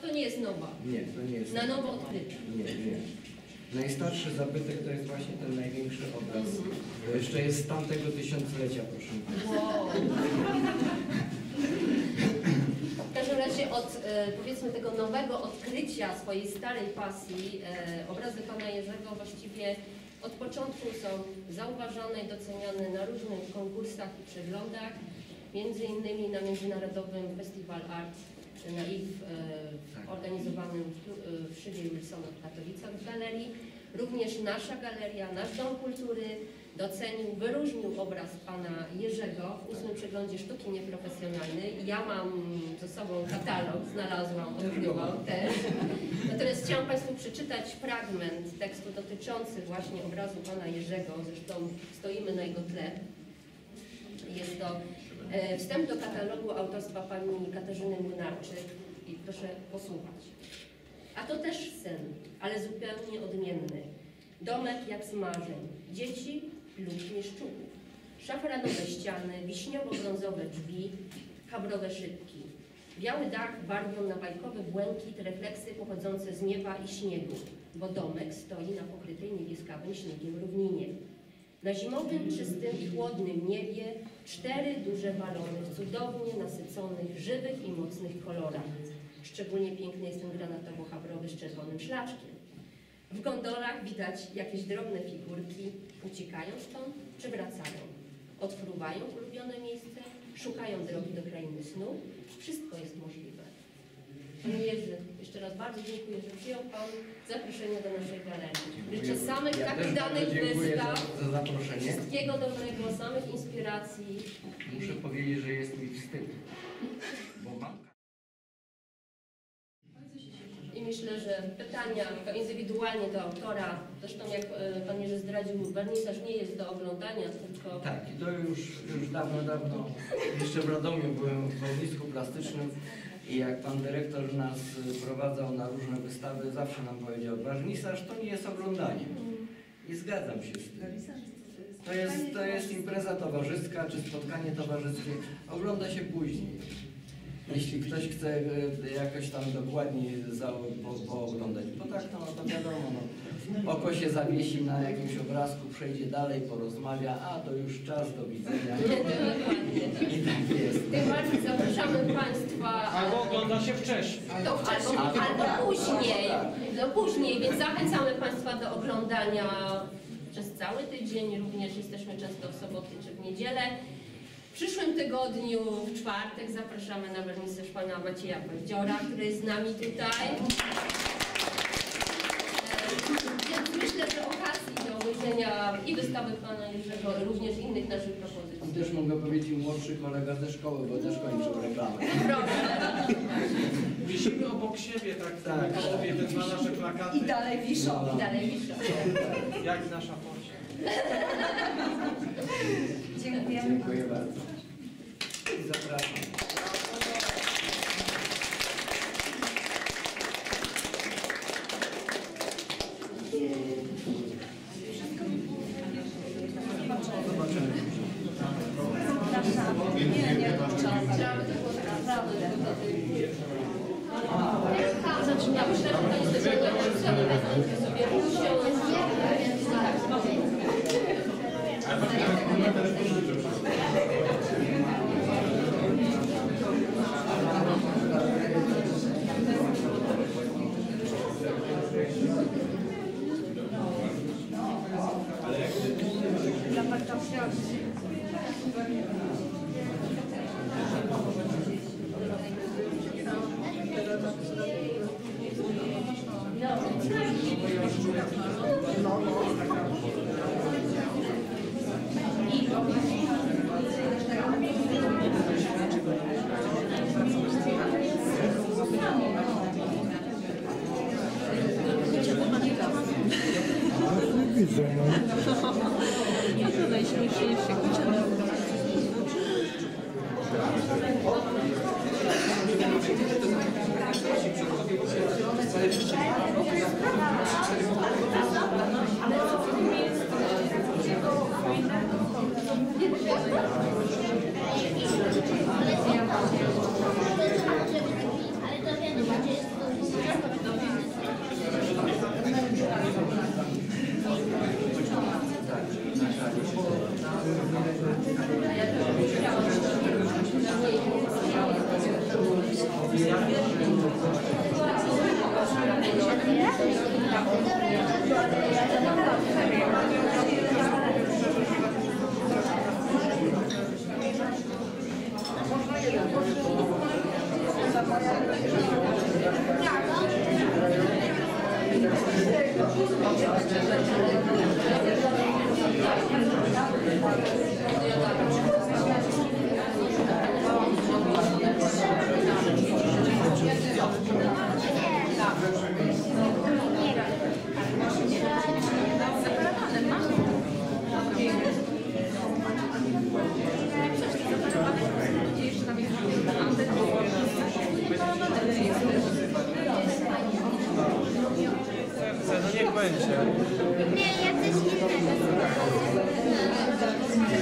to nie jest nowa. Nie, to nie jest. Na nowo odkryta. Nie. Najstarszy zabytek to jest właśnie ten największy obraz. To jeszcze jest z tamtego tysiąclecia, proszę Państwa. Wow. W każdym razie od powiedzmy tego nowego odkrycia swojej starej pasji obrazy pana Jerzego właściwie od początku są zauważane i doceniane na różnych konkursach i przeglądach, między innymi na Międzynarodowym Festival Art Naiv organizowanym w Szybie Wilsona w Katowicach w galerii. Również nasza galeria, nasz Dom Kultury docenił, wyróżnił obraz pana Jerzego w 8. przeglądzie sztuki nieprofesjonalnej. Ja mam ze sobą katalog, znalazłam, odkryłam też. Natomiast chciałam Państwu przeczytać fragment tekstu dotyczący właśnie obrazu pana Jerzego, zresztą stoimy na jego tle. Jest to wstęp do katalogu autorstwa pani Katarzyny Młynarczyk i proszę posłuchać. A to też sen, ale zupełnie odmienny. Domek jak z marzeń, dzieci lub mieszczuchów. Szafranowe ściany, wiśniowo-brązowe drzwi, kabrowe szybki. Biały dach barwią na bajkowy błękit refleksy pochodzące z nieba i śniegu, bo domek stoi na pokrytej niebieskawym śniegiem równinie. Na zimowym, czystym i chłodnym niebie 4 duże balony w cudownie nasyconych, żywych i mocnych kolorach. Szczególnie piękny jest ten granatowo-habrowy z czerwonym szlaczkiem. W gondolach widać jakieś drobne figurki. Uciekają stąd czy wracają? Odfruwają ulubione miejsce, szukają drogi do krainy snu. Wszystko jest możliwe. Panie Jerzy, jeszcze raz bardzo dziękuję, że przyjął Pan zaproszenie do naszej galerii. Życzę samych takich danych wystaw, za zaproszenie. wszystkiego dobrego, samych inspiracji. Muszę powiedzieć, że jest mi wstyd, bo mam... I myślę, że pytania to indywidualnie do autora, zresztą jak Pan Jerzy zdradził, wernisaż nie jest do oglądania, tylko... Tak, i to już dawno, jeszcze w Radomiu byłem w ognisku plastycznym i jak Pan dyrektor nas prowadzał na różne wystawy, zawsze nam powiedział, wernisaż to nie jest oglądanie. I zgadzam się z tym. To jest impreza towarzyska, czy spotkanie towarzyskie, ogląda się później. Jeśli ktoś chce jakoś tam dokładnie pooglądać, bo tak, no to wiadomo, no, oko się zawiesi na jakimś obrazku, przejdzie dalej, porozmawia, a to już czas, do widzenia. I tak jest. Tym bardziej zapraszamy Państwa... Albo ogląda się wcześniej. Albo później. No później, więc zachęcamy Państwa do oglądania przez cały tydzień, również jesteśmy często w soboty czy w niedzielę. W przyszłym tygodniu, w czwartek, zapraszamy na wernisaż pana Macieja Paździora, który jest z nami tutaj. Więc myślę, że okazji do obejrzenia i wystawy pana Jerzego, również innych naszych propozycji. I też mogę powiedzieć młodszy kolega ze szkoły, bo też kończył reklamę. Wisimy obok siebie, tak, te dwa nasze plakaty. I dalej wiszą. I dalej wiszą. Jak nasza Polska. Dziękujemy. Dziękuję bardzo. I zapraszam. Zobaczymy. Nie, to trzeba. Ja myślę, że to jest sobie Widzę, no. To najśmieszniejsze. Ale to wiadomo, że jest to No niech będzie. Nie, ja coś innego.